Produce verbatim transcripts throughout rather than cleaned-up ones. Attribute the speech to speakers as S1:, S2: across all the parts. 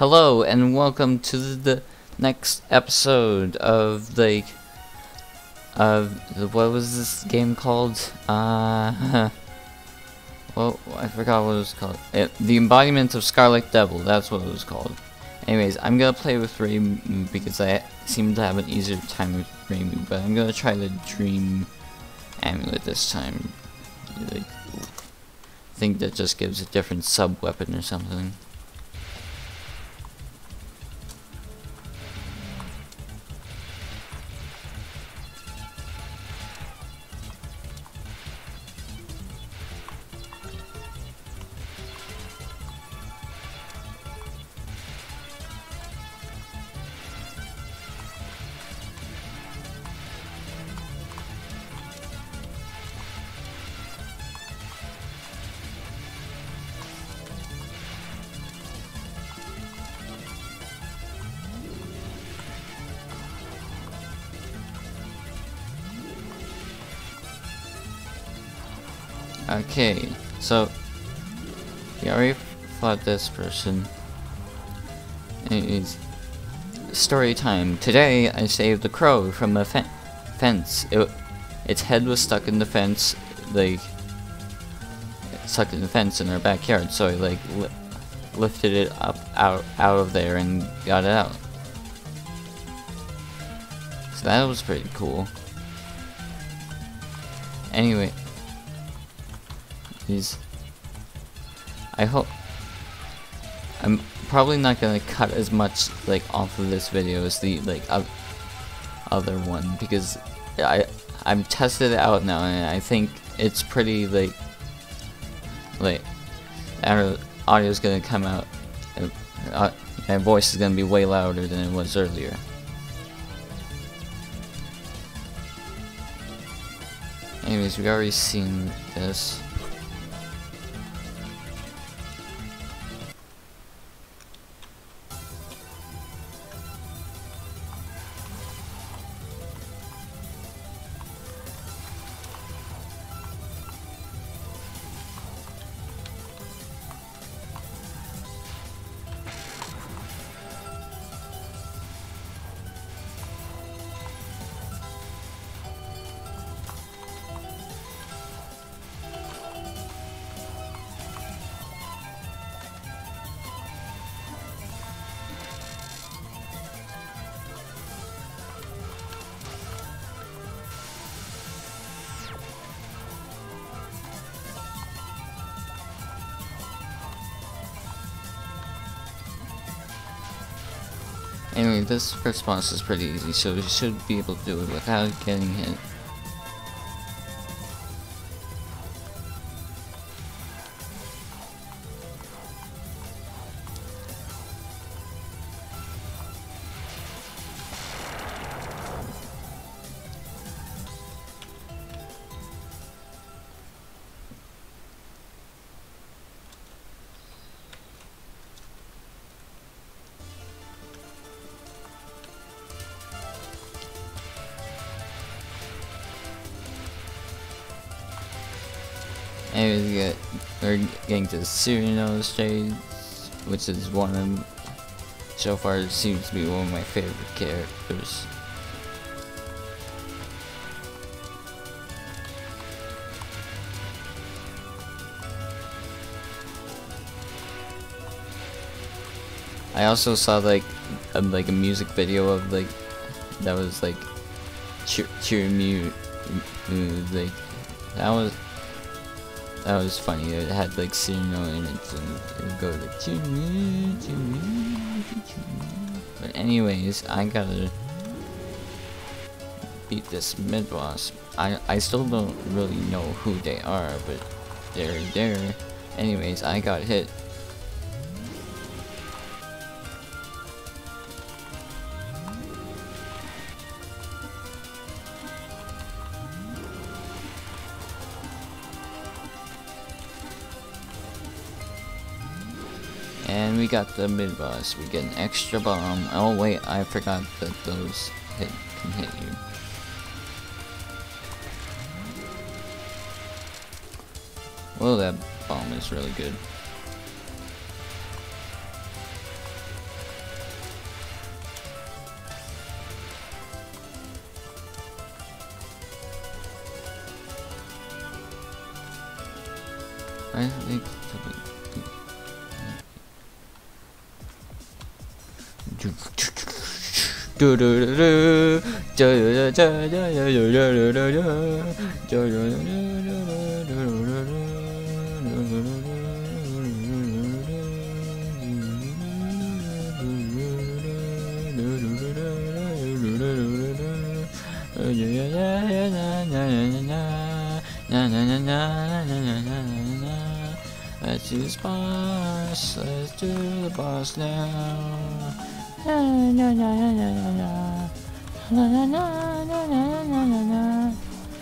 S1: Hello and welcome to the next episode of the of the, what was this game called? Uh, well, I forgot what it was called. It, the Embodiment of Scarlet Devil. That's what it was called. Anyways, I'm gonna play with Ramu because I seem to have an easier time with Ramu, but I'm gonna try the Dream Amulet this time. Like, I think that just gives a different sub weapon or something. Okay, so we already fought this person. Anyways, story time. Today I saved the crow from a fe fence. It, its head was stuck in the fence, like stuck in the fence in our backyard. So I like li lifted it up out out of there and got it out. So that was pretty cool. Anyway. These, I hope, I'm probably not gonna cut as much like off of this video as the like uh, other one because I I'm tested it out now and I think it's pretty like like our audio is gonna come out, uh, uh, my voice is gonna be way louder than it was earlier. Anyways, we've already seen this. Anyway, this first boss is pretty easy, so you should be able to do it without getting hit. Anyways, we get, we're getting to Cyrano stage, which is one of, so far seems to be one of my favorite characters. I also saw like a, like a music video of like that was like cheer, cheer me, like that was. That was funny. It had like Cyrano in it, and it would go like cheer me, cheer me, cheer me. But anyways, I gotta beat this mid boss. I I still don't really know who they are, but they're there. Anyways, I got hit. And we got the mid boss. We get an extra bomb. Oh wait, I forgot that those hit can hit you. Well, that bomb is really good. I think. Let's do the boss, let's do the boss now. Na na na na na na na na na na na na na na.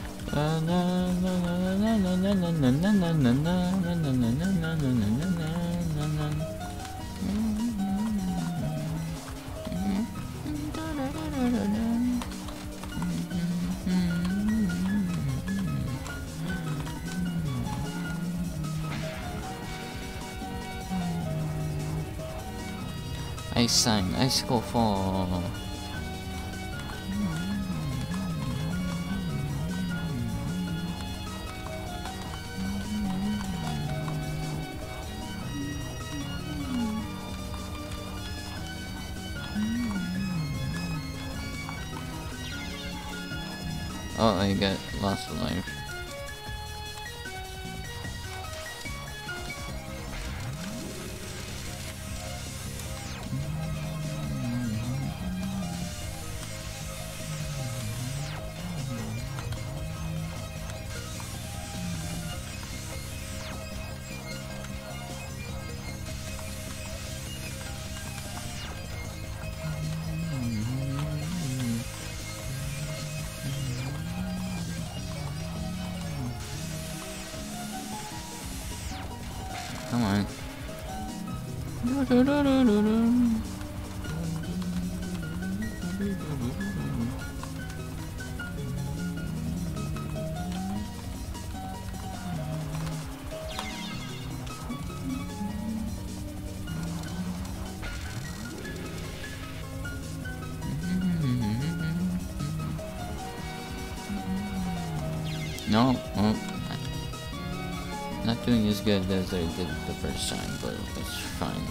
S1: Ice sign, icicle fall. Oh, I got lost a life. Come on. No, oh, not doing as good as I did the first time, but it's fine.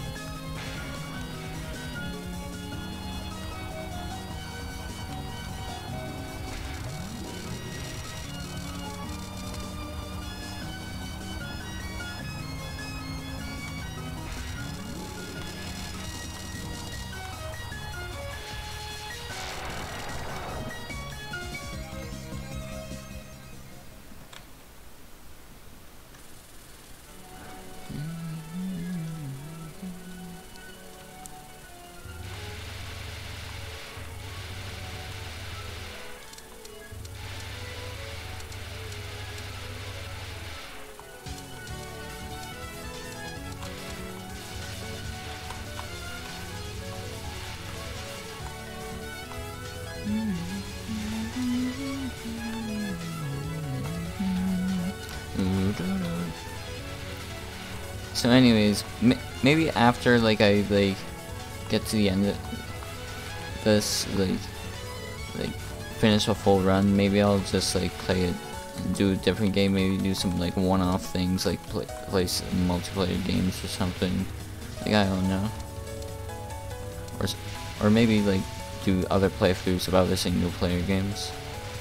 S1: So anyways, m maybe after like I like get to the end of this, like like finish a full run, maybe I'll just like play it, do a different game, maybe do some like one-off things, like play, play some multiplayer games or something. Like I don't know, or or maybe like do other playthroughs of other single-player games.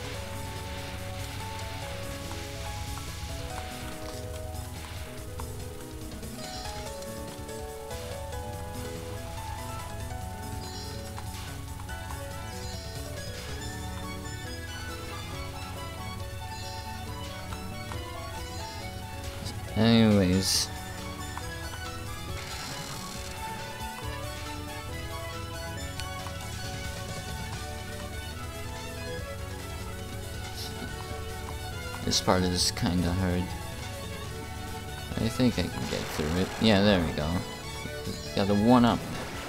S1: Anyways, this part is kinda hard. I think I can get through it. Yeah, there we go. Got a one up.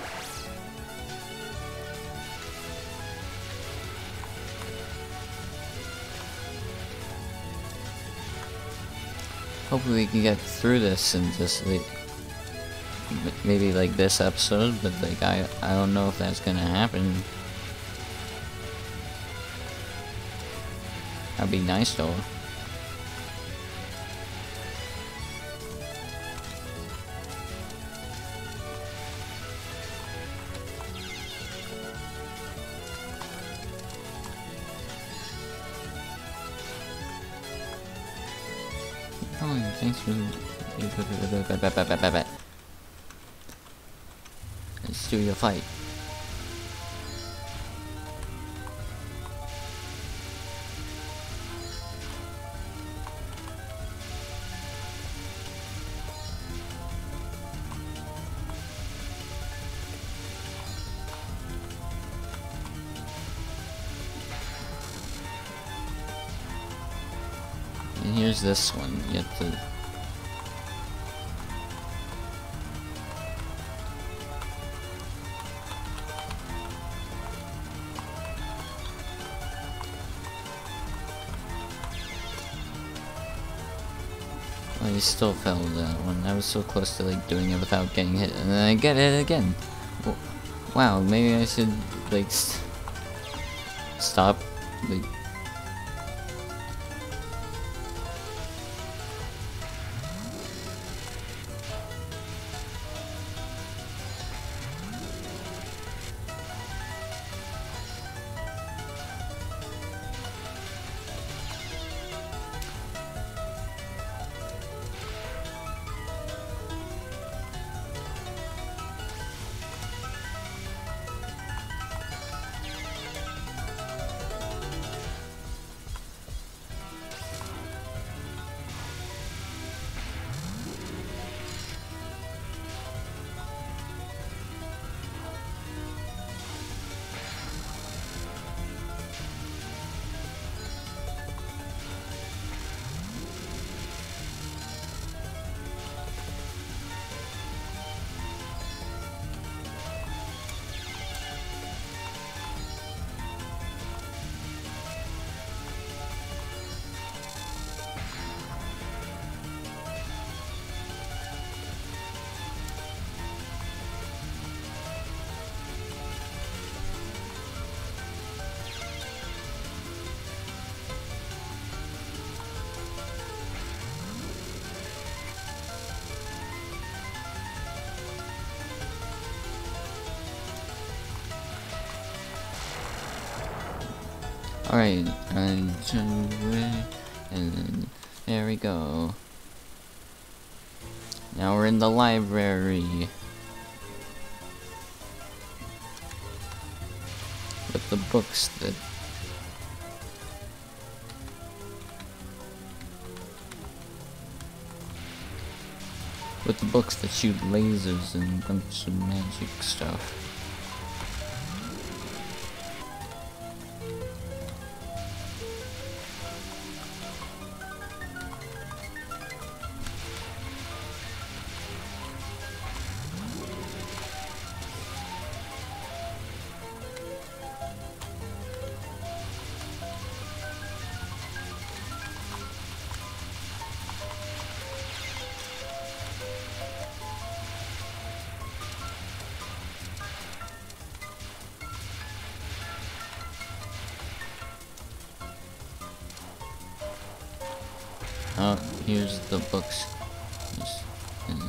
S1: Hopefully we can get through this and just like maybe like this episode, but like I I don't know if that's gonna happen. That'd be nice though. Thanks for... Let's do your fight. And here's this one. You have to... Well, you still failed that one. I was so close to like doing it without getting hit, and then I get it again. W wow, maybe I should like st stop. Like, alright, and and there we go. Now we're in the library with the books that with the books that shoot lasers and a bunch of magic stuff. Oh, here's the books. Just, uh,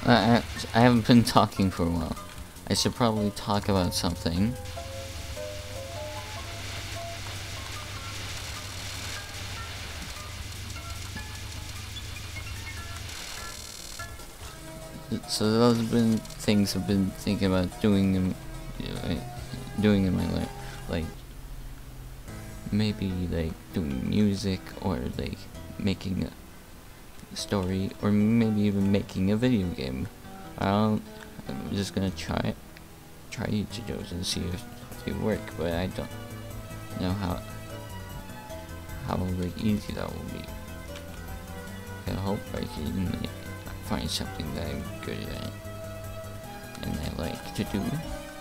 S1: I, I haven't been talking for a while. I should probably talk about something. So those have been things I've been thinking about doing in, uh, doing in my life, like maybe like doing music or like making a story or maybe even making a video game. I don't. I'm just gonna try it, try each of those and see if they work, but I don't know how how like easy that will be. I hope I can like, find something that I'm good at and I like to do.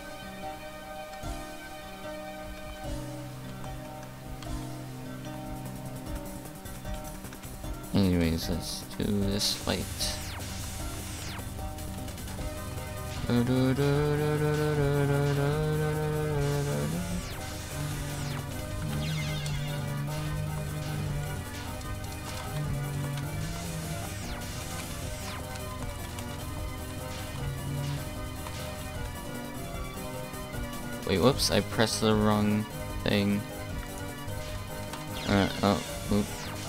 S1: Anyways, let's do this fight. Wait, whoops, I pressed the wrong thing. Uh, oh, oop.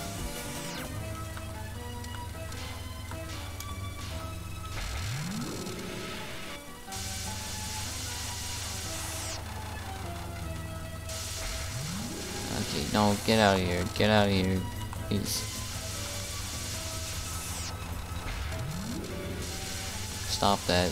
S1: Okay, no, get out of here, get out of here, please. Stop that.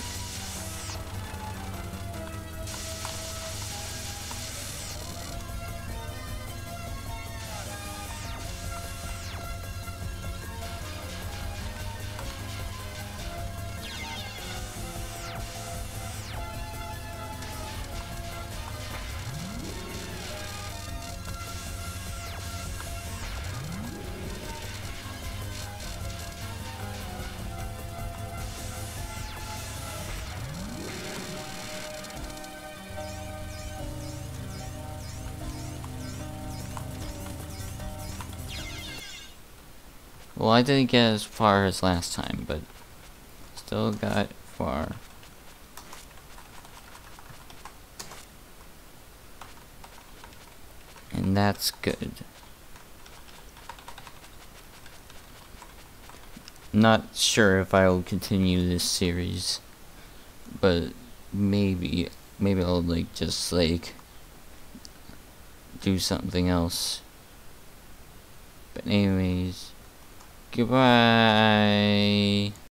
S1: Well, I didn't get as far as last time, but still got far. And that's good. Not sure if I'll continue this series, but maybe, maybe I'll like just like do something else. But anyways, goodbye.